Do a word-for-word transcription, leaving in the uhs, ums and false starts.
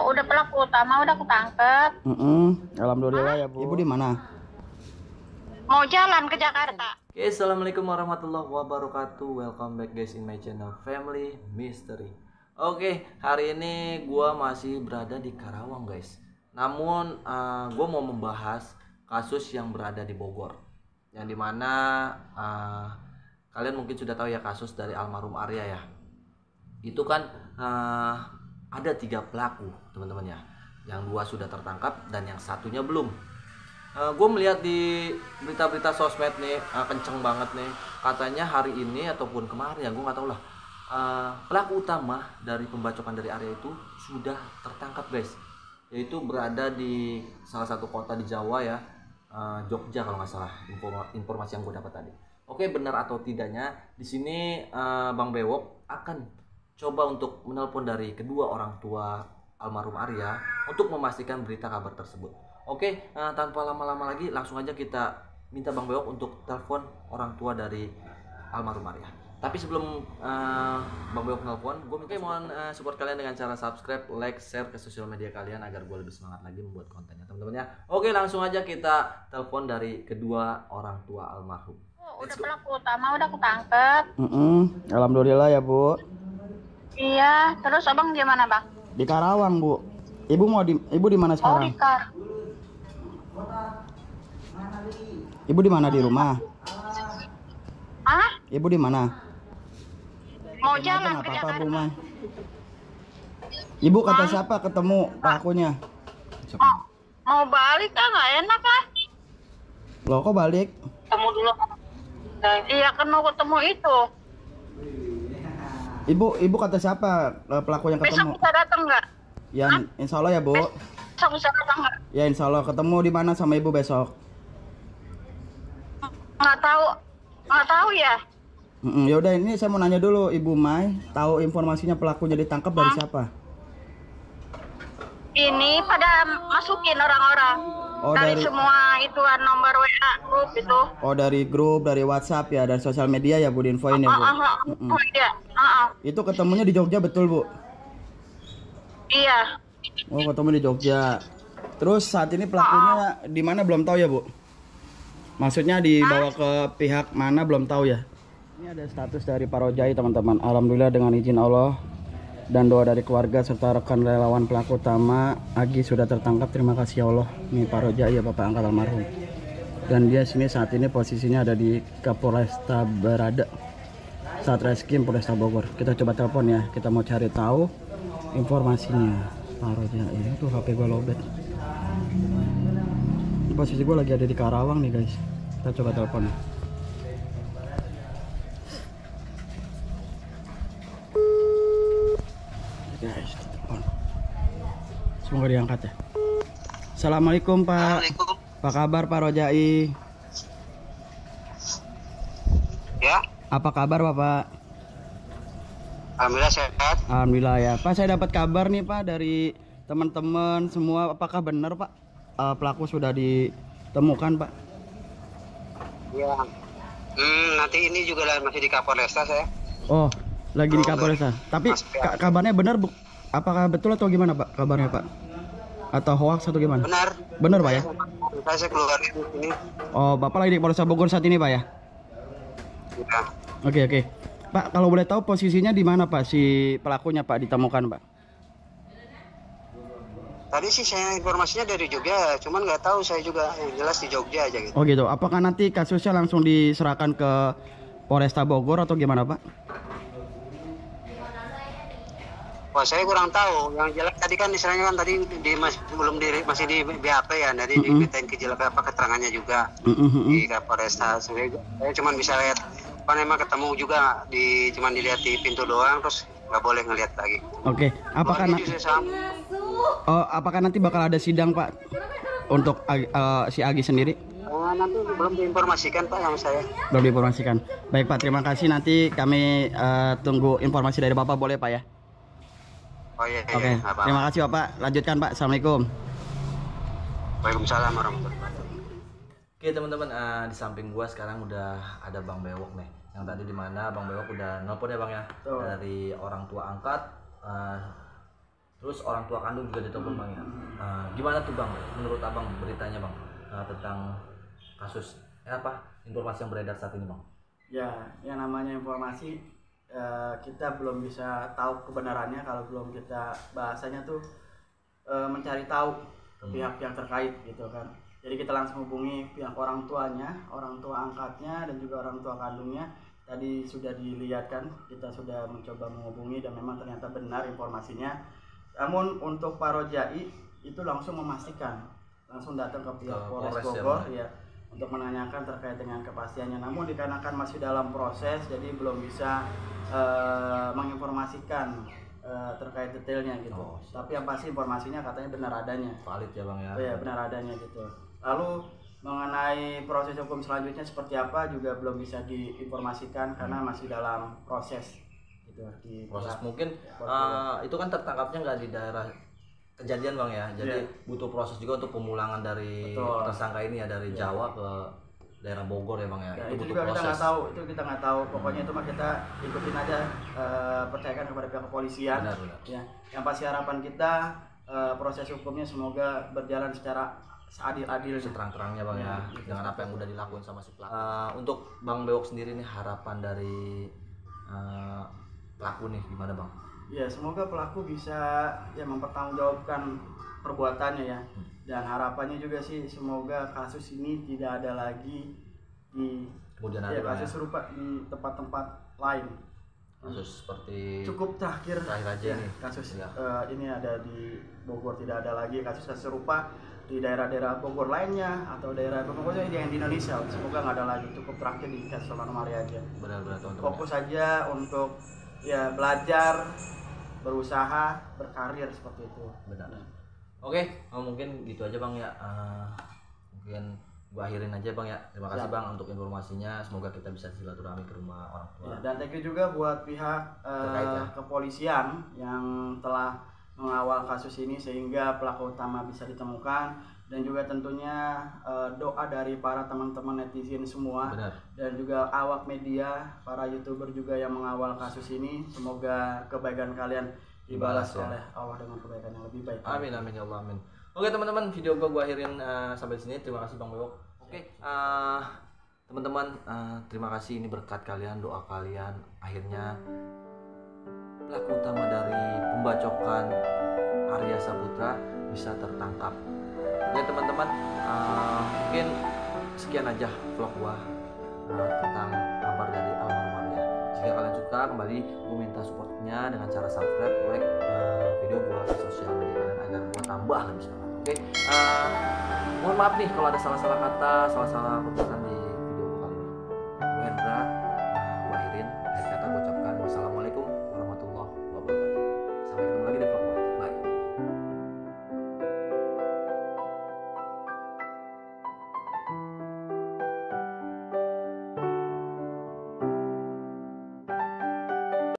udah pelaku utama udah ketangkep. Mm -mm. Alhamdulillah ya Bu. Ibu di mana? Mau jalan ke Jakarta. Oke, assalamualaikum warahmatullahi wabarakatuh. Welcome back guys in my channel Family Mystery. Oke, hari ini gua masih berada di Karawang guys. Namun uh, gua mau membahas kasus yang berada di Bogor, yang dimana uh, kalian mungkin sudah tahu ya kasus dari almarhum Arya ya. Itu kan uh, ada tiga pelaku teman-teman ya, yang dua sudah tertangkap dan yang satunya belum. Uh, gue melihat di berita-berita sosmed nih, uh, kenceng banget nih, katanya hari ini ataupun kemarin ya gue nggak tahu lah, uh, pelaku utama dari pembacokan dari Arya itu sudah tertangkap guys, yaitu berada di salah satu kota di Jawa ya, uh, Jogja kalau nggak salah, informasi yang gue dapat tadi. Oke, benar atau tidaknya di sini uh, Bang Bewok akan coba untuk menelpon dari kedua orang tua almarhum Arya untuk memastikan berita kabar tersebut. Oke, uh, tanpa lama-lama lagi langsung aja kita minta Bang Bewok untuk telepon orang tua dari almarhum Arya. Tapi sebelum uh, Bang Bewok nelpon, gue minta mohon uh, support kalian dengan cara subscribe, like, share ke sosial media kalian agar gue lebih semangat lagi membuat kontennya teman-teman ya. Oke, langsung aja kita telepon dari kedua orang tua almarhum. Oh, udah pelaku utama udah ketangkep. Mm -mm. Alhamdulillah ya Bu. Iya, terus abang di mana bang? Di Karawang Bu. Ibu mau di ibu di mana Oh sekarang? di Kar. Ibu di mana, di rumah? Ah? Ibu di mana? Mau jalan ke Apa-apa Jakarta. rumah? Ibu kata siapa ketemu pelakunya? Mau, mau balik kan nggak enak lah. Loh kok balik? Ketemu dulu. Iya kan mau ketemu itu. Ibu ibu kata siapa eh, pelaku yang Besok ketemu? bisa datang nggak? Ya insya Allah ya Bu. Besok bisa datang nggak? Ya insya Allah. Ketemu di mana sama ibu besok? Nggak tahu, nggak tahu ya. Mm-mm, ya udah, ini saya mau nanya dulu, Ibu Mai tahu informasinya pelakunya ditangkap dari Hmm? siapa? Ini pada masukin orang-orang Oh, dari, dari- semua ituan nomor W A grup itu. Oh dari grup, dari WhatsApp ya, dari sosial media ya Bu, diinfoin ya Bu. Ah, ah, ah. Mm-mm. Oh iya, ah, ah. Itu ketemunya di Jogja betul Bu? Iya. Oh ketemu di Jogja. Terus saat ini pelakunya di mana belum tahu ya Bu? Maksudnya dibawa ke pihak mana belum tahu ya? Ini ada status dari Parojai teman-teman. Alhamdulillah dengan izin Allah dan doa dari keluarga serta rekan relawan pelaku utama, Agi sudah tertangkap. Terima kasih ya Allah. Ini Parojai ya Bapak angkat almarhum. Dan dia sini saat ini posisinya ada di Kapolresta Barada, Satreskrim Polresta Bogor. Kita coba telepon ya. Kita mau cari tahu informasinya. Parojai ini tuh H P gue lobet. Posisi gue lagi ada di Karawang nih guys. Kita coba telepon ya. Guys, telepon. Semoga diangkat ya. Assalamualaikum Pak. Assalamualaikum. Apa kabar Pak Rojai? Ya, Apa kabar Bapak? alhamdulillah sehat. Alhamdulillah ya Pak, saya dapat kabar nih Pak dari teman-teman semua. Apakah benar Pak eh, pelaku sudah ditemukan Pak? Ya. Hmm, nanti ini juga lah masih di Kapolresta saya. Oh lagi di Oh, Kapolresta. Tapi Mas, ya. ka- kabarnya benar Bu? Apakah betul atau gimana Pak kabarnya Pak? Atau hoax atau gimana? Benar. Benar Pak ya? Saya, saya keluar di sini. Oh Bapak lagi di Polresta Bogor saat ini Pak ya? Ya. Oke oke Pak, kalau boleh tahu posisinya di mana Pak si pelakunya Pak ditemukan Pak? Tadi sih saya informasinya dari Jogja, cuman nggak tahu saya juga, yang jelas di Jogja aja gitu. Oh gitu. Apakah nanti kasusnya langsung diserahkan ke Polresta Bogor atau gimana Pak? Wah, saya kurang tahu. Yang jelas tadi kan istilahnya kan tadi di mas, belum di masih di B A P ya, jadi Mm-mm. dimintain kejelasan apa keterangannya juga Mm-mm. di Kapolresta. Saya, saya cuma bisa lihat apa namanya ketemu juga di cuman dilihat di pintu doang, terus nggak boleh ngelihat lagi. Oke. Apakah Keluarga na- juga sama. oh, apakah nanti bakal ada sidang Pak untuk Ag- eh, si Agi sendiri? Nah, nanti belum diinformasikan Pak yang saya. Belum diinformasikan. Baik Pak, terima kasih. Nanti kami eh, tunggu informasi dari Bapak, boleh Pak ya? Oh iya, iya, Oke. apa-apa. Terima kasih Bapak. Lanjutkan Pak. Assalamualaikum. Waalaikumsalam warahmatullahi wabarakatuh. Oke teman-teman, uh, di samping gua sekarang udah ada Bang Bewok nih. Yang tadi dimana Bang Bewok udah nelpon ya Bang ya, dari orang tua angkat uh, terus orang tua kandung juga ditelepon bang ya. Nah, gimana tuh bang menurut abang beritanya bang uh, tentang kasus eh, apa informasi yang beredar saat ini bang? Ya, yang namanya informasi uh, kita belum bisa tahu kebenarannya kalau belum kita bahasanya tuh uh, mencari tahu ke pihak-pihak terkait gitu kan. Jadi kita langsung hubungi pihak orang tuanya, orang tua angkatnya dan juga orang tua kandungnya. Tadi sudah dilihat kan, kita sudah mencoba menghubungi dan memang ternyata benar informasinya. Namun untuk Parojai itu langsung memastikan, langsung datang ke pihak Ke Polres Polres ya, Bogor Bang? ya, untuk menanyakan terkait dengan kepastiannya. Namun dikarenakan masih dalam proses, jadi belum bisa uh, menginformasikan uh, terkait detailnya gitu. Oh, siap. Tapi yang pasti informasinya katanya benar adanya. Valid ya bang ya? Oh ya, benar adanya gitu. Lalu mengenai proses hukum selanjutnya seperti apa juga belum bisa diinformasikan karena masih dalam proses gitu di Proses pihak- mungkin pihak uh, itu kan tertangkapnya nggak di daerah kejadian bang ya, jadi Iya. butuh proses juga untuk pemulangan dari Betul. tersangka ini ya dari Iya. Jawa ke daerah Bogor ya bang ya, Ya, itu itu butuh juga kita proses. nggak tahu, itu kita nggak tahu. Pokoknya itu mah kita ikutin aja, eh, percayakan kepada pihak kepolisian. Benar, benar. Ya, yang pasti harapan kita eh, proses hukumnya semoga berjalan secara seadil-adilnya. Seterang-terangnya bang ya, Ya, gitu. dengan apa yang udah dilakukan sama si pelaku. Uh, untuk bang Bewok sendiri nih harapan dari uh, pelaku nih gimana bang? Ya, semoga pelaku bisa ya mempertanggungjawabkan perbuatannya ya. Dan harapannya juga sih semoga kasus ini tidak ada lagi di Kemudian ya, ada bang kasus ya, serupa di tempat-tempat lain. kasus seperti Cukup terakhir, terakhir aja ya, nih. kasus Iya. eh, ini ada di Bogor, tidak ada lagi kasus serupa di daerah-daerah Bogor lainnya atau daerah pokoknya yang di Indonesia. Semoga nggak ada lagi, cukup terakhir di kasus Salman Maria aja. Benar-benar teman-teman. Fokus saja untuk ya belajar, berusaha, berkarir seperti itu. Benar. Oke, oh, mungkin gitu aja bang ya. Uh, mungkin gua akhirin aja bang ya. Terima kasih Siap. bang untuk informasinya. Semoga kita bisa silaturahmi ke rumah orang tua. Ya, dan thank you juga buat pihak eh, Terkait ya. kepolisian yang telah mengawal kasus ini sehingga pelaku utama bisa ditemukan, dan juga tentunya eh, doa dari para teman-teman netizen semua Benar. dan juga awak media, para youtuber juga yang mengawal kasus ini. Semoga kebaikan kalian dibalas Dibalas, ya. oleh Allah dengan kebaikan yang lebih baik. Amin amin ya Allah amin. Oke teman-teman, video gua gua akhirin uh, sampai sini. Terima kasih bang Bewok. Oke, uh, teman-teman, uh, terima kasih ini berkat kalian, doa kalian. Akhirnya pelaku utama dari pembacokan Arya Saputra bisa tertangkap. Oke teman-teman, uh, mungkin sekian aja vlog gua uh, tentang kabar dari almarhum Arya. Jika kalian suka, kembali gue minta supportnya dengan cara subscribe, like uh, video gua di sosial media kalian agar gua tambah lebih semangat. Oke, uh, mohon maaf nih kalau ada salah-salah kata, salah-salah perbuatan di video gua kali ini. Gue Hendra, uh, gua akhirin. Akhir kata gua ucapkan